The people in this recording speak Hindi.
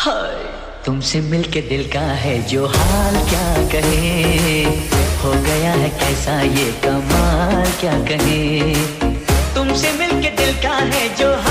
हाय तुमसे मिलके दिल का है जो हाल क्या कहे, हो गया है कैसा ये कमाल क्या कहे। तुमसे मिलके दिल का है जो